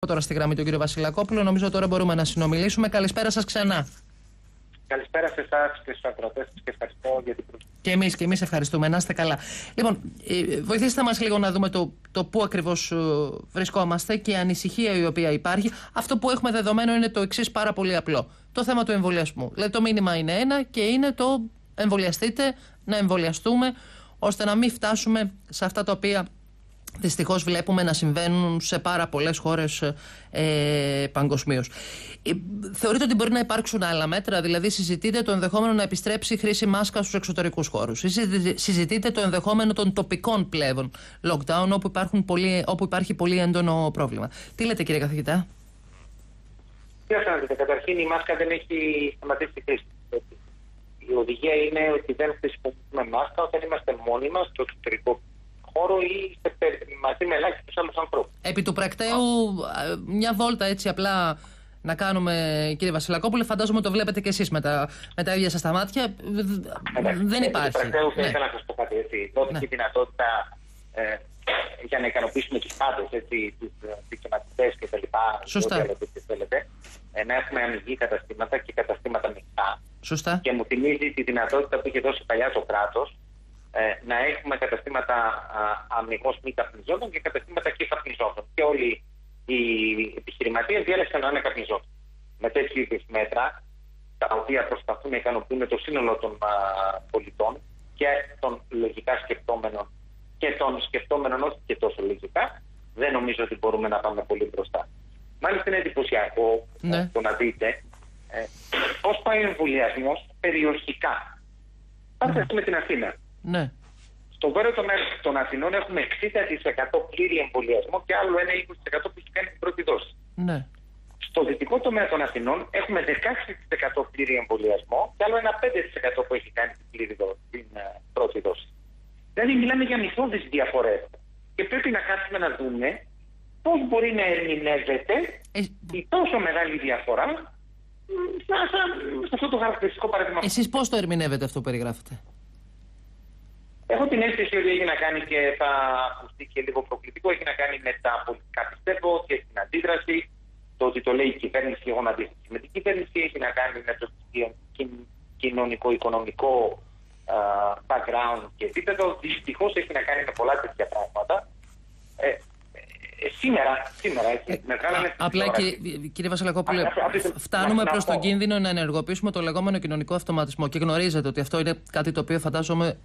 Τώρα στη γραμμή τον κύριο Βασιλακόπουλο. Νομίζω τώρα μπορούμε να συνομιλήσουμε. Καλησπέρα σας ξανά. Καλησπέρα σε εσάς και στους ακροατές και ευχαριστώ για την προσοχή. Και εμείς ευχαριστούμε. Να είστε καλά. Λοιπόν, βοηθήστε μας λίγο να δούμε το πού ακριβώς βρισκόμαστε και η ανησυχία η οποία υπάρχει. Αυτό που έχουμε δεδομένο είναι το εξής πάρα πολύ απλό. Το θέμα του εμβολιασμού. Δηλαδή το μήνυμα είναι ένα και είναι το εμβολιαστείτε, να εμβολιαστούμε, ώστε να μην φτάσουμε σε αυτά τα οποία δυστυχώς βλέπουμε να συμβαίνουν σε πάρα πολλές χώρες παγκοσμίως. Θεωρείτε ότι μπορεί να υπάρξουν άλλα μέτρα, δηλαδή συζητείτε το ενδεχόμενο να επιστρέψει η χρήση μάσκα στους εξωτερικούς χώρους, συζητείτε το ενδεχόμενο των τοπικών πλέον lockdown όπου υπάρχει πολύ έντονο πρόβλημα. Τι λέτε, κύριε καθηγητά? Καταρχήν η μάσκα δεν έχει σταματήσει τη χρήση. Η οδηγία είναι ότι δεν χρησιμοποιούμε μάσκα όταν είμαστε μόνοι μας στο εξωτερικό χώρο ή μαζί με ελάχιστους άλλους ανθρώπους. Επί του πρακτέου, μια βόλτα έτσι απλά να κάνουμε, κύριε Βασιλακόπουλε, φαντάζομαι το βλέπετε και εσείς με τα ίδια σας τα μάτια. Δεν υπάρχει. Επί του πρακτέου θα ήθελα να σας πω κάτι έτσι. Δόθηκε η δυνατότητα για να ικανοποιήσουμε τους πάντες, τους δικαιωματιστές και τα λοιπά. Σωστά. Να έχουμε ανοιγεί καταστήματα και καταστήματα μεικτά. Σωστά. Και μου θυμίζει τη δυνατότητα που είχε δώσει παλιά το κράτος να έχουμε καταστήματα αμυγός μη καπνιζόντων και καταστήματα και καπνιζόντων. Και όλοι οι επιχειρηματίες διάλεξαν να είναι καπνιζόντων. Με τέτοιου είδους μέτρα, τα οποία προσπαθούν να ικανοποιούν το σύνολο των πολιτών και των λογικά σκεπτόμενων και των σκεπτόμενων όχι και τόσο λογικά, δεν νομίζω ότι μπορούμε να πάμε πολύ μπροστά. Μάλιστα είναι εντυπωσιακό το να δείτε πώς πάει ο εμβολιασμός περιοχικά. Πάρτε με την Αθήνα. Ναι. Στο βόρειο των Αθηνών έχουμε 60% πλήρη εμβολιασμό και άλλο ένα 20% που έχει κάνει την πρώτη δόση. Ναι. Στο δυτικό τομέα των Αθηνών έχουμε 16% πλήρη εμβολιασμό και άλλο ένα 5% που έχει κάνει την πρώτη δόση. Δηλαδή μιλάμε για μυθώδεις διαφορές. Και πρέπει να κάτσουμε να δούμε πώς μπορεί να ερμηνεύεται η τόσο μεγάλη διαφορά σε αυτό το χαρακτηριστικό παράδειγμα. Εσείς πώς το ερμηνεύετε αυτό που περιγράφετε? Έχω την αίσθηση ότι έχει να κάνει και θα ακουστεί και λίγο προκλητικό, έχει να κάνει με τα πολιτικά πιστεύω και την αντίδραση. Το ότι το λέει η κυβέρνηση, εγώ να αντίθεση με την κυβέρνηση, έχει να κάνει με το κοινωνικό-οικονομικό background και επίπεδο. Δυστυχώς έχει να κάνει με πολλά τέτοια πράγματα. Σήμερα έτσι, απλά κύριε Βασιλακόπουλε, φτάνουμε προς τον κίνδυνο να ενεργοποιήσουμε το λεγόμενο κοινωνικό αυτοματισμό και γνωρίζετε ότι αυτό είναι κάτι το οποίο φαντάζομαι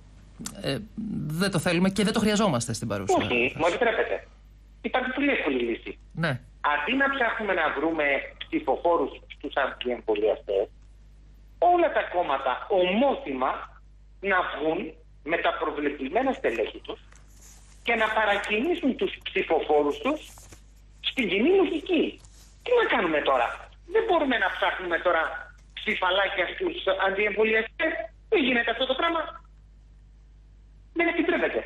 δεν το θέλουμε και δεν το χρειαζόμαστε στην παρουσία. Όχι, μου επιτρέπετε. Υπάρχει πολύ εύκολη λύση. Ναι. Αντί να ψάχνουμε να βρούμε ψηφοφόρους στους αντιεμβολιαστές, όλα τα κόμματα ομόθυμα να βγουν με τα προβλεπλημένα στελέχη τους και να παρακινήσουν τους ψηφοφόρους τους στην κοινή λογική. Τι να κάνουμε τώρα? Δεν μπορούμε να ψάχνουμε τώρα ψηφαλάκια στους αντιεμβολιαστές. Δεν γίνεται αυτό το πράγμα. Δεν επιτρέπεται.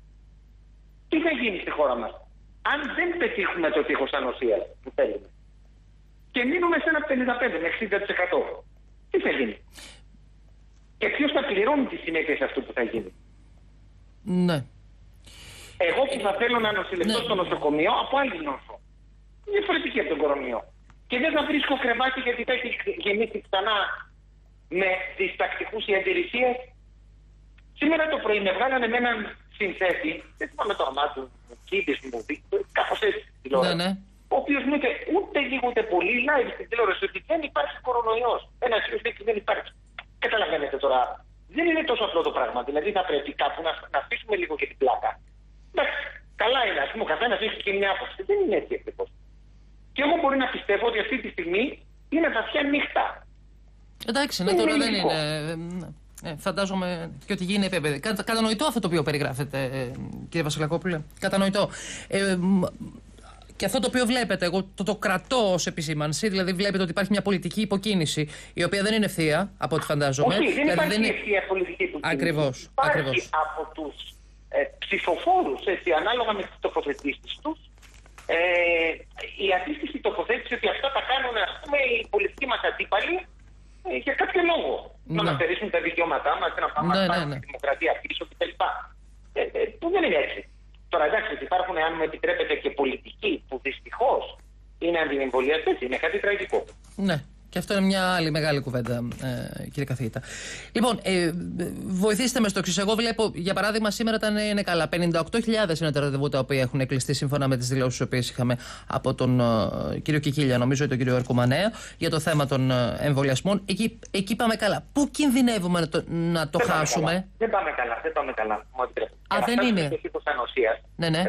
Τι θα γίνει στη χώρα μας αν δεν πετύχουμε το τείχος ανοσίας που θέλουμε και μείνουμε σε ένα 55 με 60%? Τι θα γίνει? Και ποιος θα πληρώνει τις συνέπειες αυτού που θα γίνει? Ναι. Εγώ που θα θέλω να νοσηλευτώ στο νοσοκομείο από άλλη νόσο, διαφορετική από τον κορονοϊό, και δεν θα βρίσκω κρεβάτι γιατί θα έχει γεμίσει ξανά με διστακτικούς ή αντιρρησίες. Σήμερα το πρωί με βγάλανε με έναν συνθέτη, δεν θυμάμαι το όνομά του, Κίντης μου, κάπως έτσι στην τηλεόραση. Ναι. Ο οποίος μου είπε ούτε λίγο ούτε πολύ live στην τηλεόραση ότι δεν υπάρχει κορονοϊός. Ένας συνθέτης δεν υπάρχει. Καταλαβαίνετε τώρα, δεν είναι τόσο απλό το πράγμα. Δηλαδή θα πρέπει κάπου να αφήσουμε λίγο και την πλάκα. Εντάξει, καλά είναι, ας πούμε, ο καθένας έχει και μια άποψη. Δεν είναι έτσι ακριβώς. Και εγώ μπορεί να πιστεύω ότι αυτή τη στιγμή είναι βαθιά νύχτα. Εντάξει, ναι, τώρα δεν είναι. Φαντάζομαι και ότι γίνεται. Κατανοητό αυτό το οποίο περιγράφετε, κύριε Βασιλακόπουλε. Κατανοητό. Και αυτό το οποίο βλέπετε, εγώ το κρατώ ως επισήμανση, δηλαδή βλέπετε ότι υπάρχει μια πολιτική υποκίνηση, η οποία δεν είναι ευθεία, από ό,τι φαντάζομαι. Όχι, δεν δηλαδή υπάρχει ευθεία πολιτική υποκίνηση. Ακριβώς. Υπάρχει από τους ψηφοφόρους, έτσι, ανάλογα με τις τοποθετήσεις τους, η αντίστοιχη τοποθέτηση ότι αυτά τα κάνουν, ας πούμε, οι πολιτικοί μας αντίπαλοι για κάποιο λόγο. Να μας στερήσουν τα δικαιώματά μας, να πάμε τη δημοκρατία πίσω κτλ. Που δεν είναι έτσι. Τώρα εντάξει, υπάρχουν, αν μου επιτρέπετε, και πολιτικοί που δυστυχώς είναι αντιεμβολιαστές, είναι κάτι τραγικό. Ναι. Και αυτό είναι μια άλλη μεγάλη κουβέντα, κύριε καθηγητά. Λοιπόν, βοηθήστε με στο εξής. Εγώ βλέπω, για παράδειγμα, σήμερα είναι καλά. 58.000 είναι τα ραντεβού τα οποία έχουν κλειστεί σύμφωνα με τις δηλώσεις τις οποίες είχαμε από τον κύριο Κικίλια, νομίζω, ή τον κύριο Αρκουμανέα, για το θέμα των εμβολιασμών. Εκεί πάμε καλά. Πού κινδυνεύουμε να το χάσουμε? Δεν πάμε καλά. Δεν είναι. Στο τείχος ανοσίας,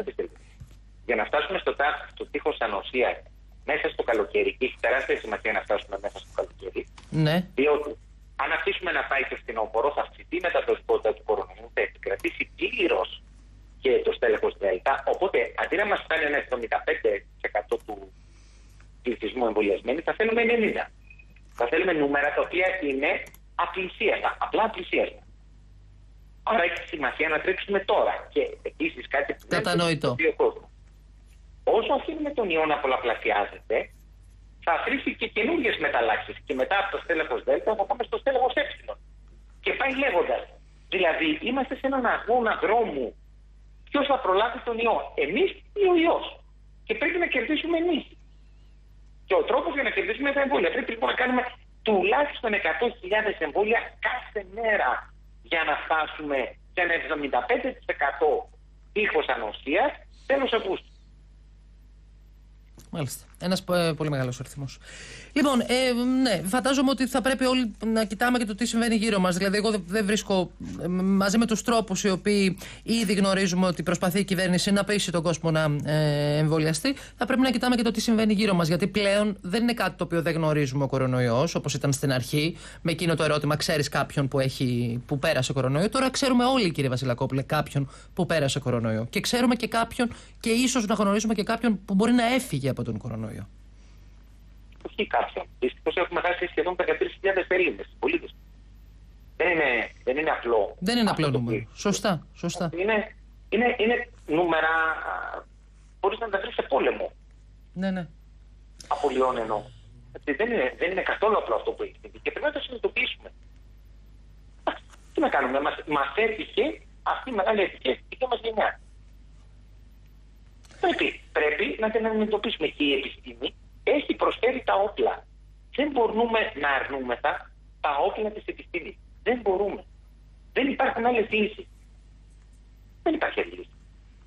για να φτάσουμε στο τείχος ανοσίας μέσα στο καλοκαίρι, και έχει τεράστια σημασία να φτάσουμε μέσα στο καλοκαίρι. Ναι. Διότι αν αφήσουμε να πάει στο φθινόπωρο, θα αυξηθεί η μεταδοσικότητα του κορονοϊού, θα επικρατήσει πλήρως και το στέλεχος Δέλτα. Οπότε αντί να μας φτάνει ένα 75% του πληθυσμού εμβολιασμένοι, θα θέλουμε 90%. Θα θέλουμε νούμερα τα οποία είναι απλησίαστα, απλά απλησίαστα. Άρα έχει σημασία να τρέξουμε τώρα. Και επίσης κάτι που κατανοητό. Όσο αφήνουμε τον ιό να πολλαπλασιάζεται, θα αφήσει και καινούργιες μεταλλάξεις. Και μετά από το στέλεχος Δέλτα θα πάμε στο στέλεχος Ε. Και πάει λέγοντας. Δηλαδή, είμαστε σε έναν αγώνα δρόμου. Ποιος θα προλάβει τον ιό, εμείς ή ο ιός? Και πρέπει να κερδίσουμε εμείς. Και ο τρόπος για να κερδίσουμε τα εμβόλια. Πρέπει λοιπόν να κάνουμε τουλάχιστον 100.000 εμβόλια κάθε μέρα για να φτάσουμε σε ένα 75% τείχος ανοσίας τέλος Αυγούστου. Μάλιστα. Ένας πολύ μεγάλος αριθμός. Λοιπόν, ναι, φαντάζομαι ότι θα πρέπει όλοι να κοιτάμε και το τι συμβαίνει γύρω μας. Δηλαδή, εγώ δεν βρίσκω, μαζί με τους τρόπους οι οποίοι ήδη γνωρίζουμε ότι προσπαθεί η κυβέρνηση να πείσει τον κόσμο να εμβολιαστεί, θα πρέπει να κοιτάμε και το τι συμβαίνει γύρω μας. Γιατί πλέον δεν είναι κάτι το οποίο δεν γνωρίζουμε ο κορονοϊός, όπως ήταν στην αρχή, με εκείνο το ερώτημα: ξέρεις κάποιον που πέρασε κορονοϊό? Τώρα ξέρουμε όλοι, κύριε Βασιλακόπουλε, κάποιον που πέρασε κορονοϊό. Και ξέρουμε και κάποιον, και ίσως να γνωρίζουμε και κάποιον που μπορεί να έφυγε από τον κορονοϊό. Όχι κάποιον. Δυστυχώς έχουμε χάσει σχεδόν 13.000 Έλληνες πολίτες. Δεν είναι απλό. Δεν είναι απλό νούμερο. Σωστά. Είναι νούμερα. Μπορείς να τα βρεις σε πόλεμο. Ναι. Απολειών εννοώ. Δεν είναι καθόλου απλό αυτό που έχει συμβεί. Και πρέπει να το συνειδητοποιήσουμε. Τι να κάνουμε, μας έτυχε αυτή η μεγάλη ευτυχία στη δική μας γενιά. Πρέπει να την αντιμετωπίσουμε. Και η επιστήμη έχει προσφέρει τα όπλα. Δεν μπορούμε να αρνούμεθα τα όπλα της επιστήμης. Δεν μπορούμε. Δεν υπάρχουν άλλες λύσεις. Δεν υπάρχει άλλη λύση.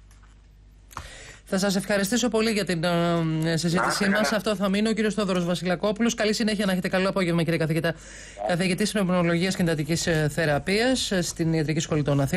Θα σας ευχαριστήσω πολύ για την συζήτησή μας. Αυτό θα μείνω. Ο κύριος Θόδωρος Βασιλακόπουλος. Καλή συνέχεια να έχετε. Καλό απόγευμα, κύριε καθηγητά. Καθηγητής Πνευμονολογίας και Εντατικής Θεραπείας στην Ιατρική Σχολή των Αθήνων.